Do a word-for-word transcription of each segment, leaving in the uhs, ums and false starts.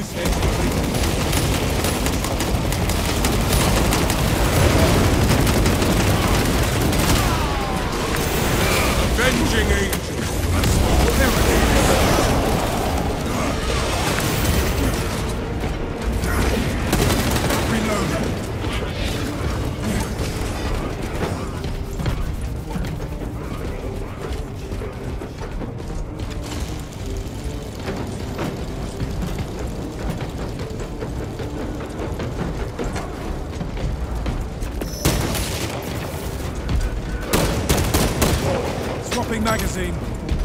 Avenging angel. That's what we're Swapping magazine.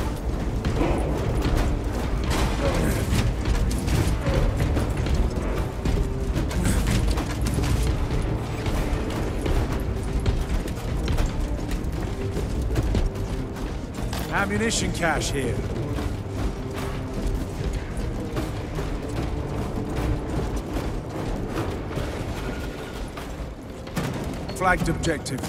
Ammunition cache here. Flagged objective.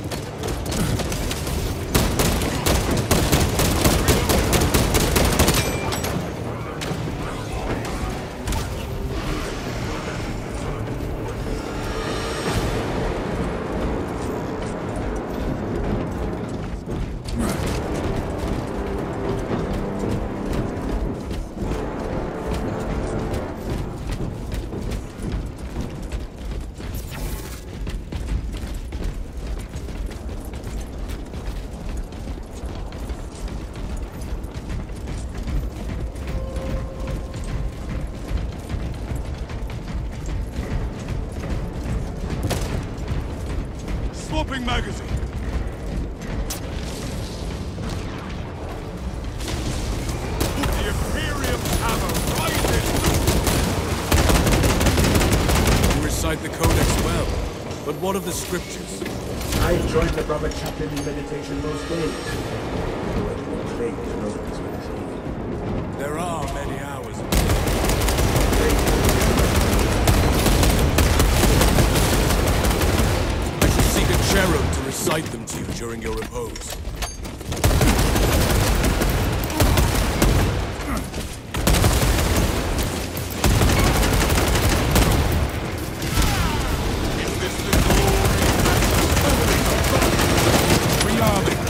Swapping magazine. The Imperium hammer rises. You recite the Codex well, but what of the scriptures? I joined the brother chaplain in meditation most days. Late to know this meditation. There are many hours. Seek a cherub to recite them to you during your repose. Is this the glory? Rearming.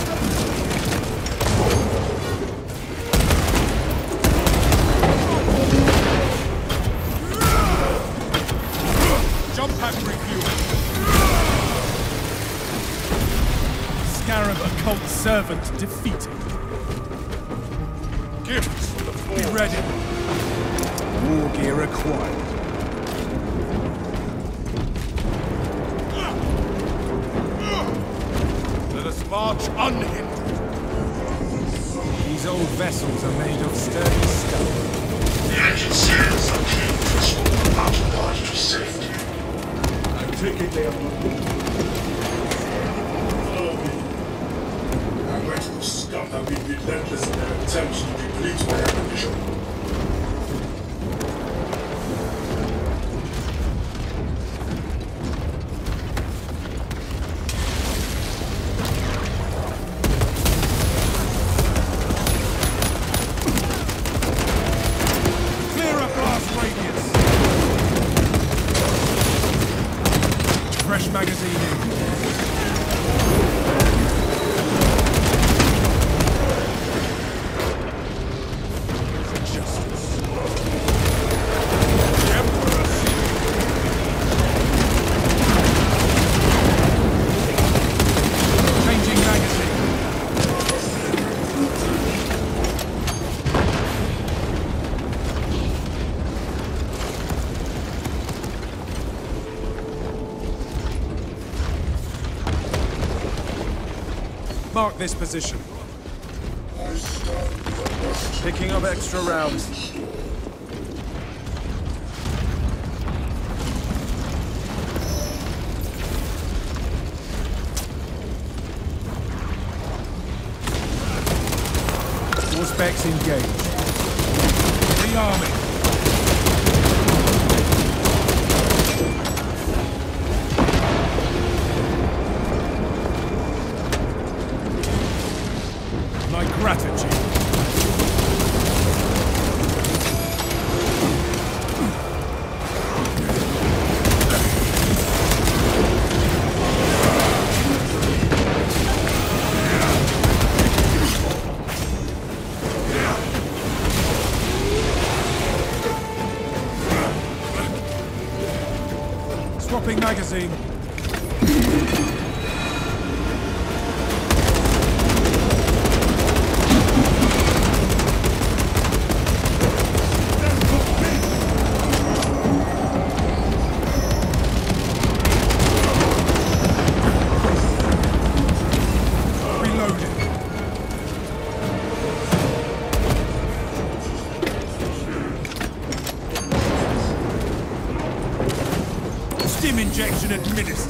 Jump pack refueling. Scarab occult servant defeated. Gifts from the Forge. Be ready. War gear acquired. Let us march unhindered. These old vessels are made of sturdy stone. The engine seals are keen to restore the mountain guard to safety. I take it they are not. I'm going to scum have been relentless in their attempts to deplete my ammunition. Clear up blast radius. Fresh magazine in. Mark this position. Picking up extra rounds. All specs engaged. Rearming. My gratitude. Swapping magazine. Stim injection administered.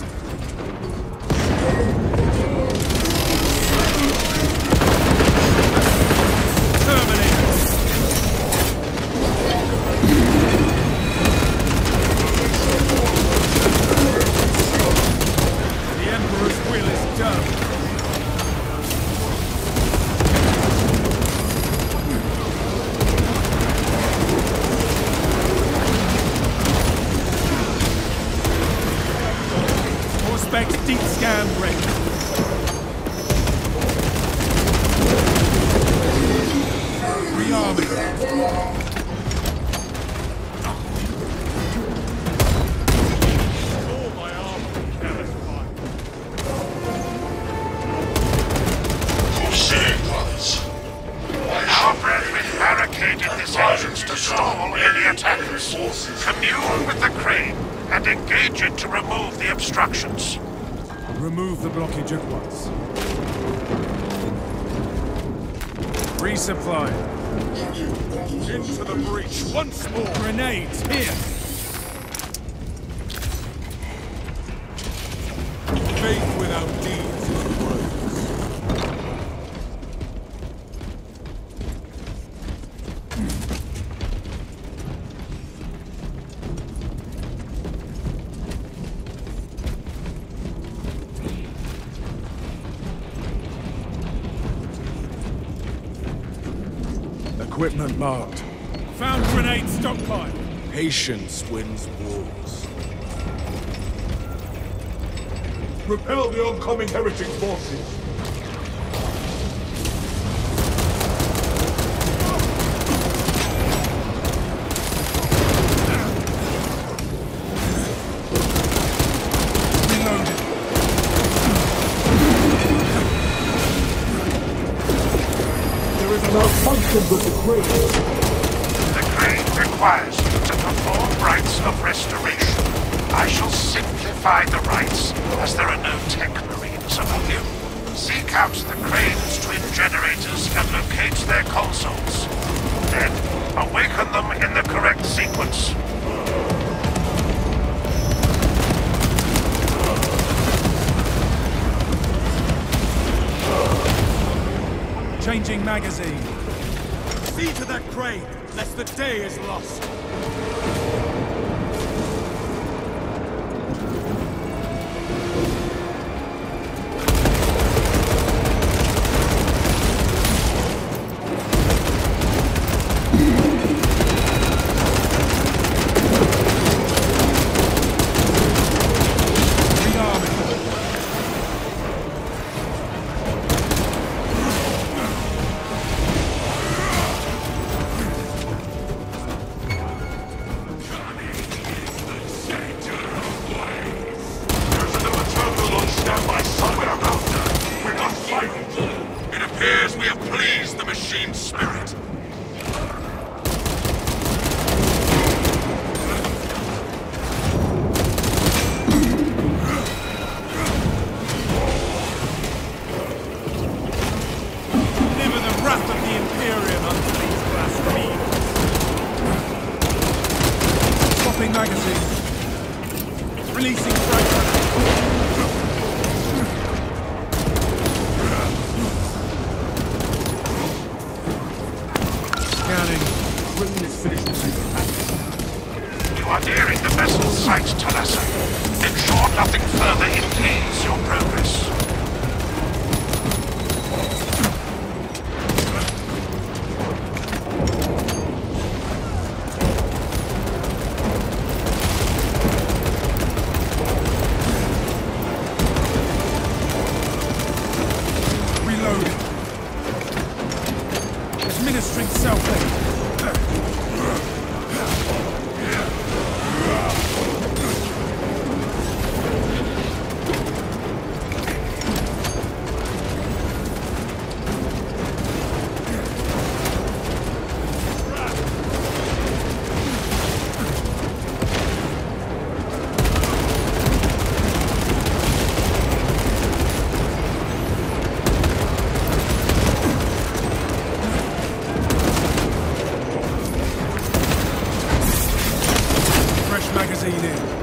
Terminator. The Emperor's will is done. Deep scan ready. Rearming. All my armor cannot Crusade brothers. Our brethren barricaded this entrance to stall any attackers. Commune with the crane and engage it to remove the obstructions. Remove the blockage at once. Resupply. Into the breach once more! Grenades, here! Faith without deeds is worthless. Equipment marked. Found grenade stockpile. Patience wins wars. Repel the oncoming heretic forces! The crane requires you to perform rites of restoration. I shall simplify the rites, as there are no tech marines among you. Seek out the crane's twin generators and locate their consoles. Then, awaken them in the correct sequence. Changing magazine. See to that crane, lest the day is lost. Magazine. Releasing fragment. Scanning. When is finished with You are nearing the vessel's site, Talassa. Ensure nothing further impedes your progress. Administering self-aid. guillotine in.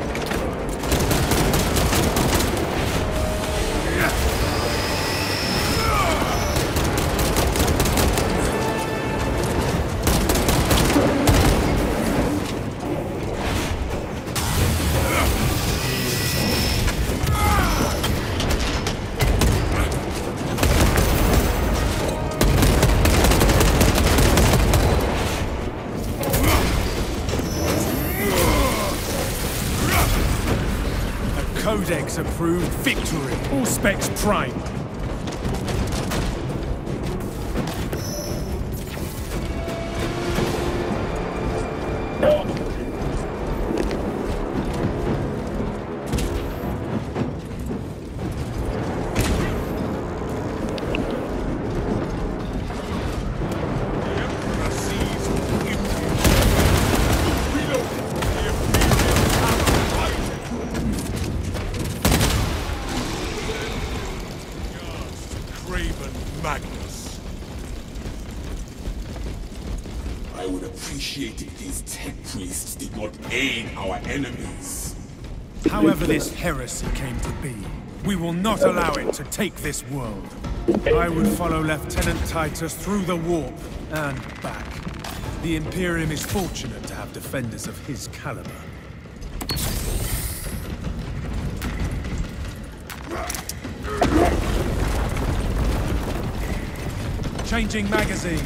Codex approved victory. All specs prime. Magnus. I would appreciate it if these tech priests did not aid our enemies. However this heresy came to be, we will not allow it to take this world. I would follow Lieutenant Titus through the warp and back. The Imperium is fortunate to have defenders of his caliber. Changing magazine.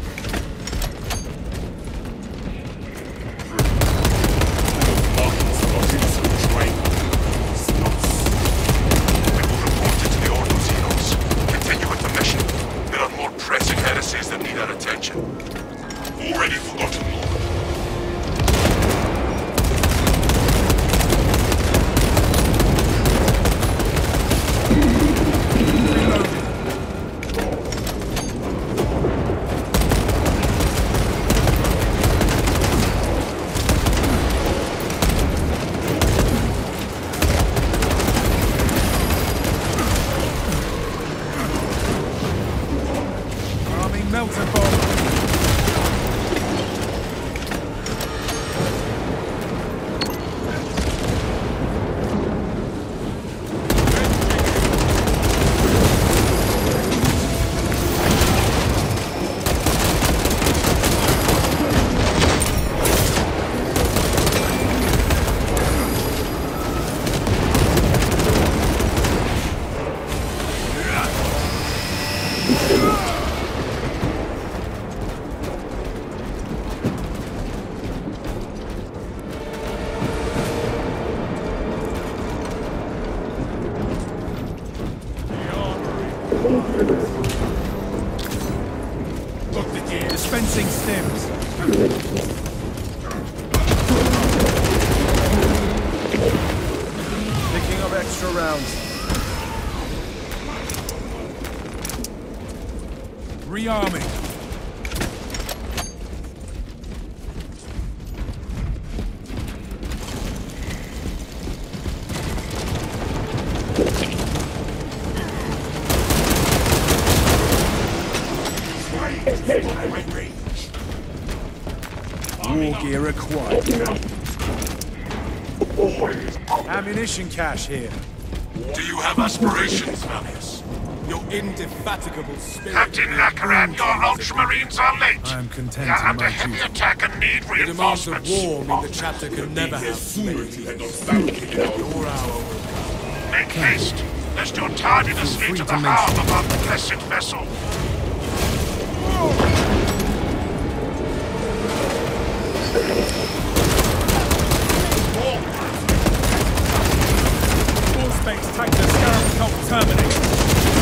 Melter bomb. Look the gear. Dispensing stems. Picking up extra rounds. Rearming. War gear acquired. Ammunition cache here. Do you have aspirations, Malleus? Your indefatigable spirit. Captain Lakaran, your Ultramarines are late. I am content You're in under my heavy duty. attack and need The demands of reinforcements. war mean the chapter can never have Fooled you had not slaves. fabricated our Your hour will come. Make haste, lest your tardiness Feel lead free to to the mention harm of our blessed vessel. All specs take the Scarab Cult terminate.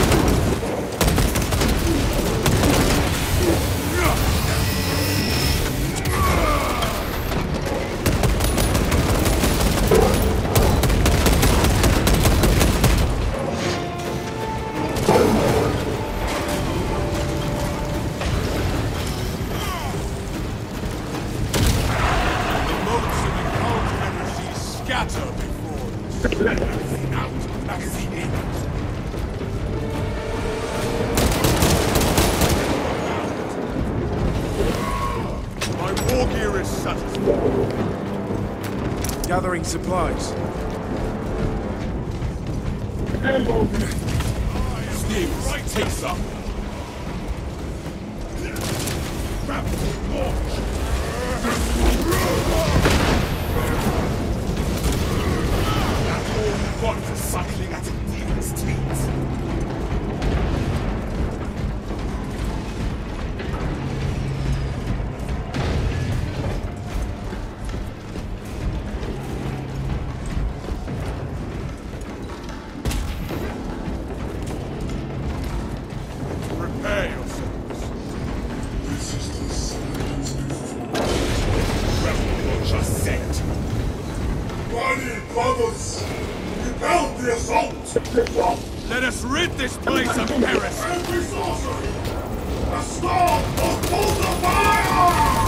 Scatter before us. out. Magazine in. My war gear is satisfied. Gathering supplies. Snigs, right, take some. That's all you got for suckling at a demon's teeth. Let us rid this place of heresy! Every sorcery! A storm of polar fire!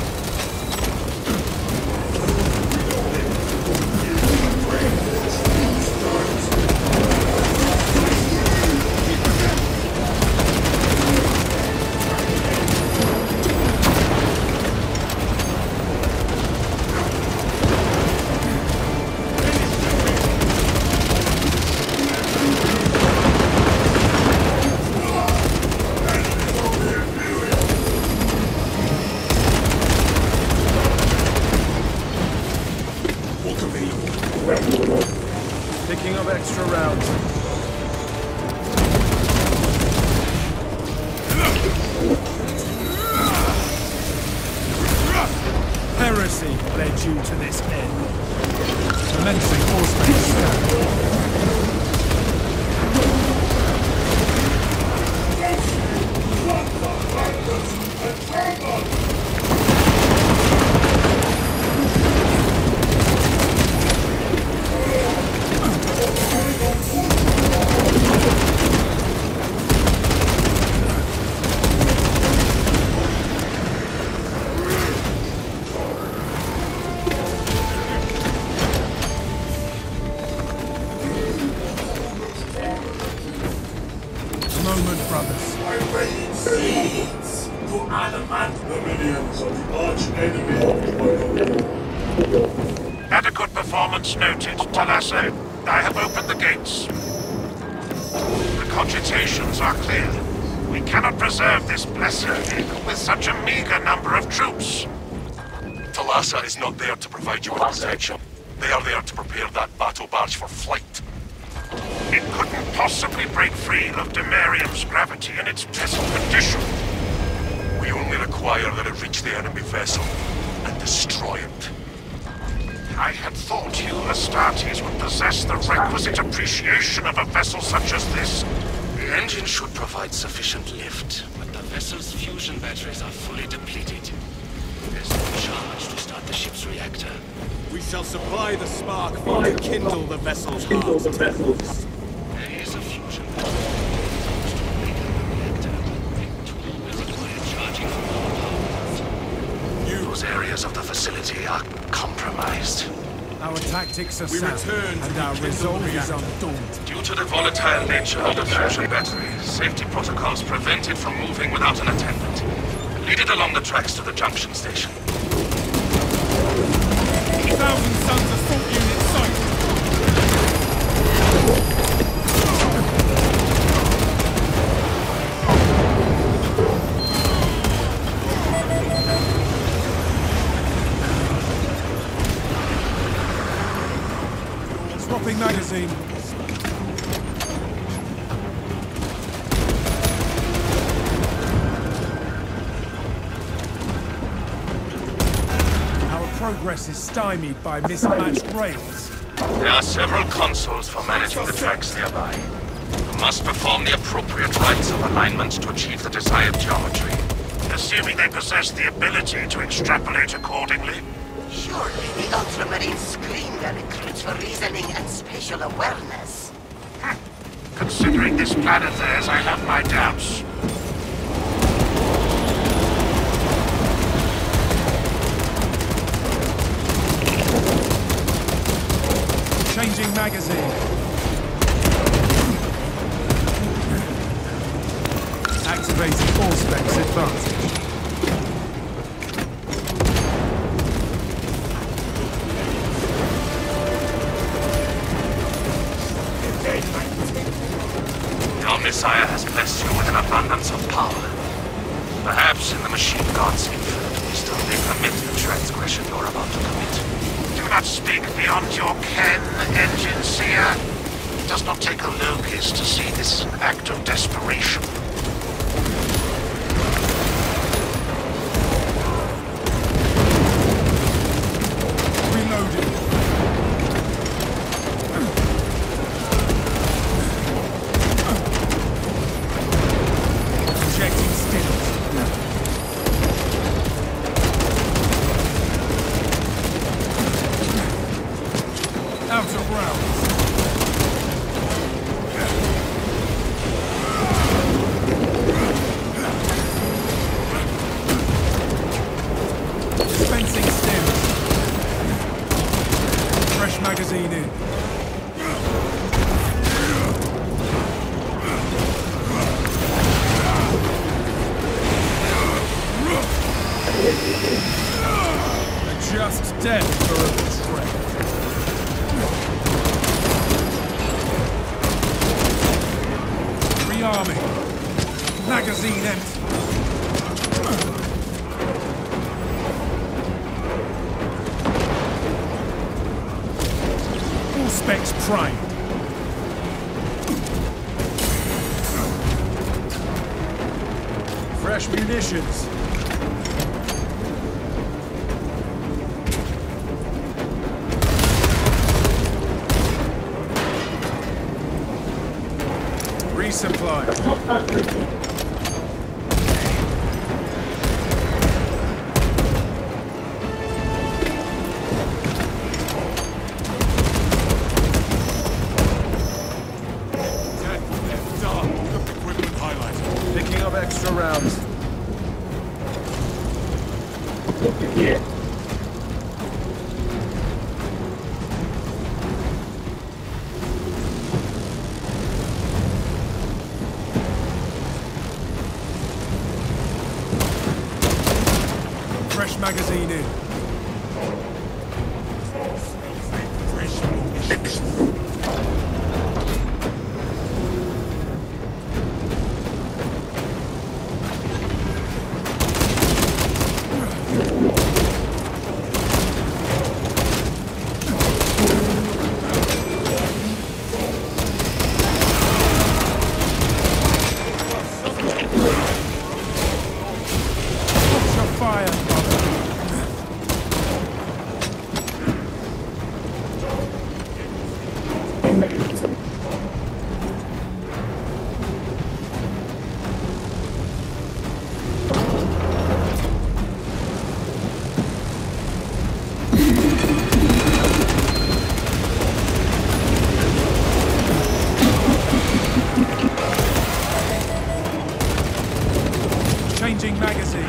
Picking up extra rounds. Heresy led you to this end. Commencing horseman stand. Moment, brothers. I rain seeds to adamant the minions of the arch-enemy of the Adequate performance noted, Talassa. I have opened the gates. The cogitations are clear. We cannot preserve this blessed vehicle with such a meager number of troops. Talassa is not there to provide you with protection. They are there to prepare that battle barge for flight. It couldn't possibly break free of Demarium's gravity in its present condition. We only require that it reach the enemy vessel and destroy it. I had thought you, Astartes, would possess the requisite appreciation of a vessel such as this. The engine should provide sufficient lift, but the vessel's fusion batteries are fully depleted. There's no charge to start the ship's reactor. We shall supply the spark for to kindle the vessel's heart. There is a fusion battery supposed to make the reactor. It too will require charging from all power. Those areas of the facility are compromised. Our tactics are We sound, return to and the our kindle resolve is reactor. undaunted. Due to the volatile nature of the fusion battery, safety protocols prevent it from moving without an attendant. Lead it along the tracks to the junction station. Thousand Sons assault unit sighted! Swapping magazine. Progress is stymied by mismatched rails. There are several consoles for managing the tracks nearby. You must perform the appropriate rites of alignment to achieve the desired geometry. Assuming they possess the ability to extrapolate accordingly. Surely the Ultramarines screen their recruits for reasoning and spatial awareness. Hm. Considering this plan of theirs, I have my doubts. Changing magazine. Activating all specs advantage. Messiah has blessed you with an abundance of power. Perhaps in the machine god's infernal wisdom they permit the transgression you're about to commit. Do not speak beyond your ken, Engine Seer. It does not take a locust to see this is an act of desperation. Reloading. Injecting stills. Out of rounds. Dispensing stills. Fresh magazine in. Just death for a betrayal. Rearming. Magazine empty. All specs primed. Fresh munitions. Resupply. Equipment highlighted. Picking up extra rounds. Fresh magazine in. Changing magazine.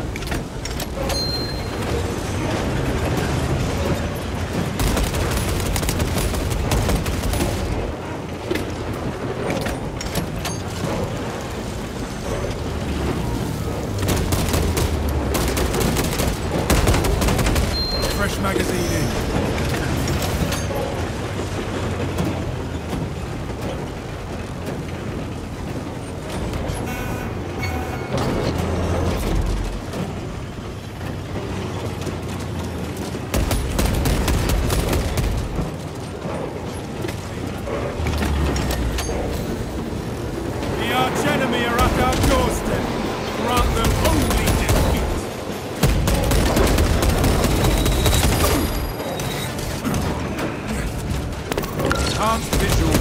Fresh magazine in. The arch enemy are at our doorstep. Grant them only defeat. Enhanced visual.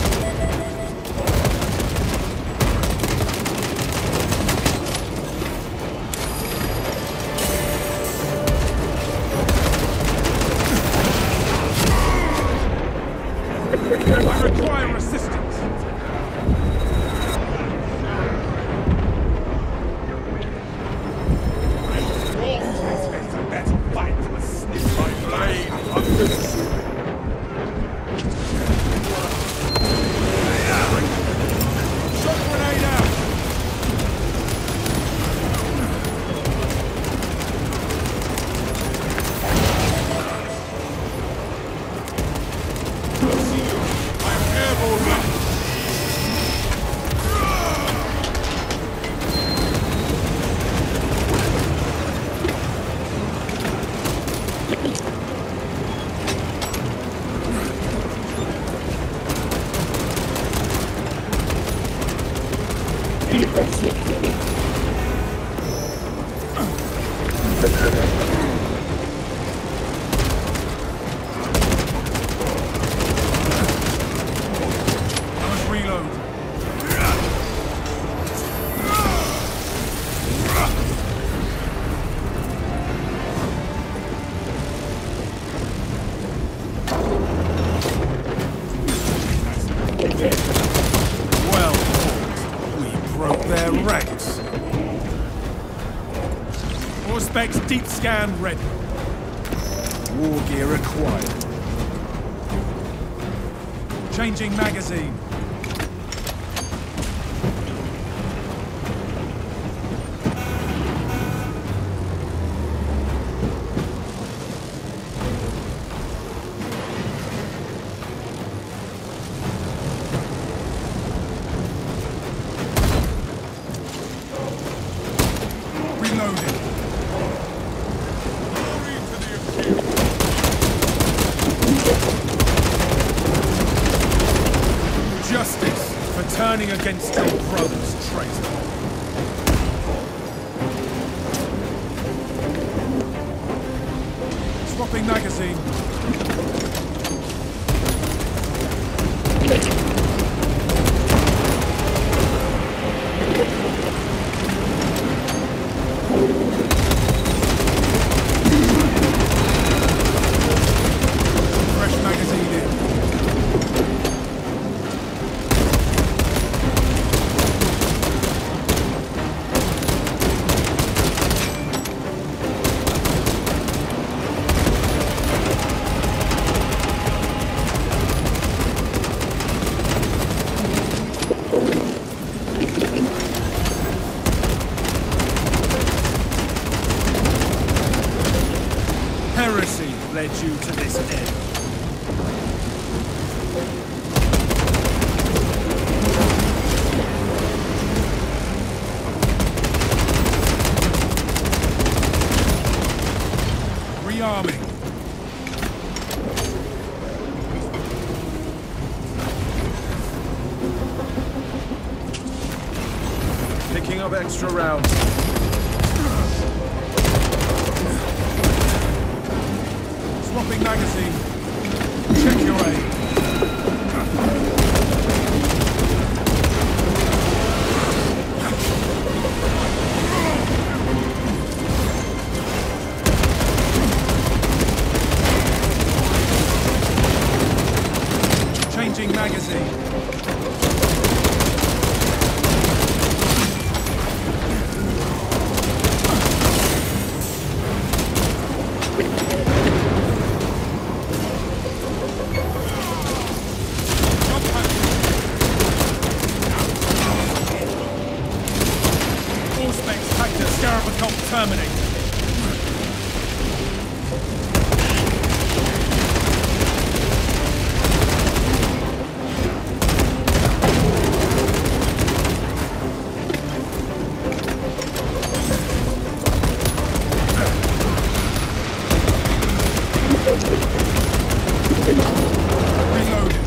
I require assistance. Deep scan ready. War gear acquired. Changing magazine. Turning against your brother's traitor. Swapping magazine. Fresh magazine in. Heresy led you to this end. Rearming. Picking up extra rounds. Swapping magazine. Check your aim. Changing magazine. Terminate. Reloading.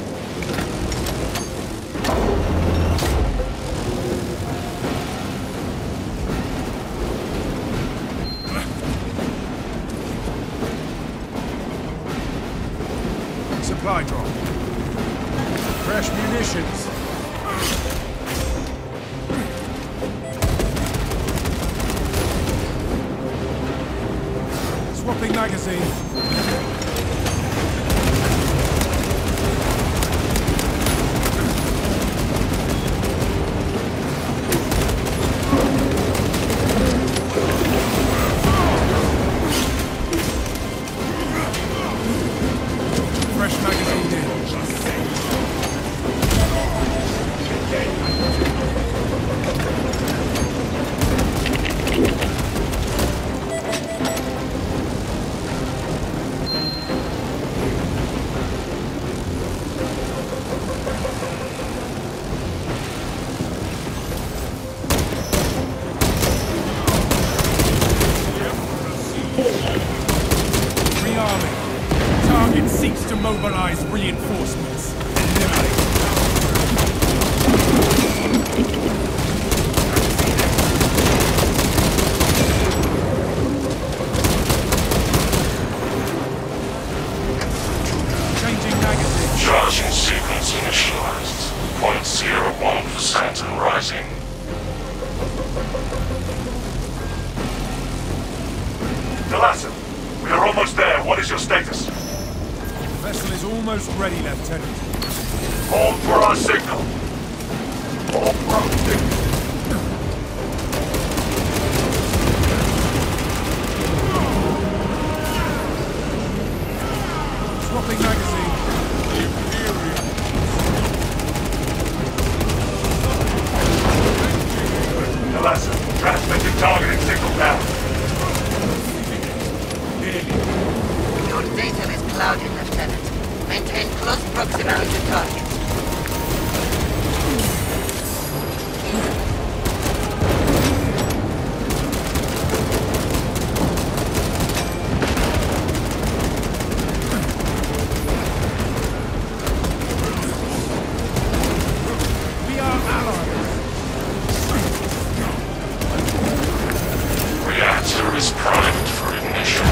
Supply drop. Fresh munitions. Swapping magazine. Fresh magazine in. Rearming. Target seeks to mobilize reinforcements. Eliminate. rising. Delasso, we are almost there. What is your status? The vessel is almost ready, Lieutenant. Hold for our signal. Hold for our signal. Swapping magazine. Delasso, transmitting targeting signal now. Your data is clouded, Lieutenant. Maintain close proximity to target. We are allies. Reactor is primed for ignition.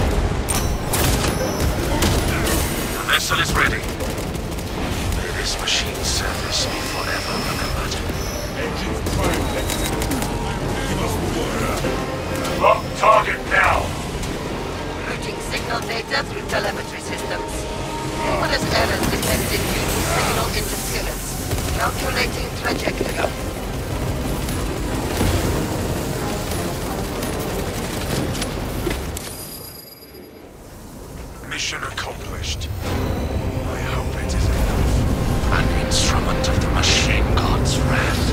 The vessel is ready. May this machine service be forever remembered. Engines prime next. Give us more. Lock target now. Routing signal data through telemetry systems. Numerous errors detected due to signal interference. Calculating trajectory. Mission accomplished. I hope it is enough. An instrument of the machine god's wrath.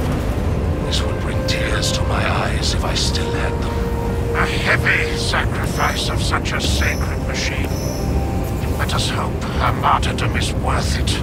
This would bring tears to my eyes if I still had them. A heavy sacrifice of such a sacred machine. Let us hope her martyrdom is worth it.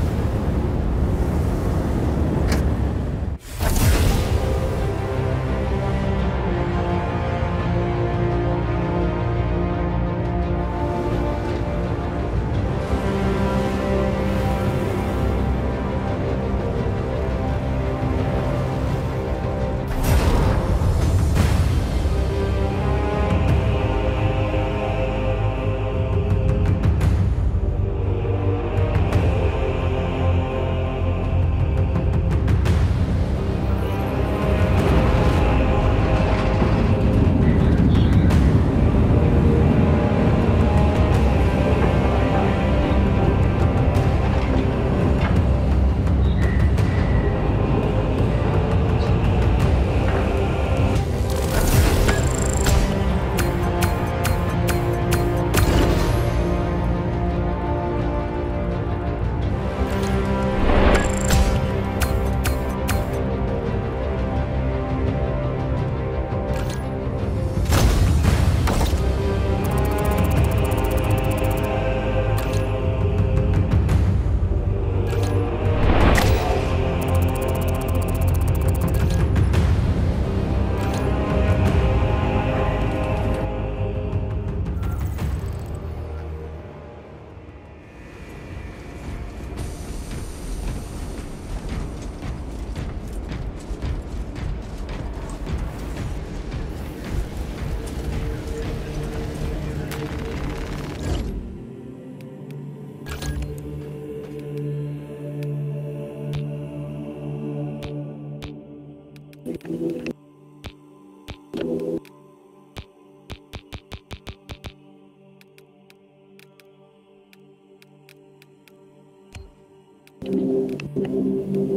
Thank you.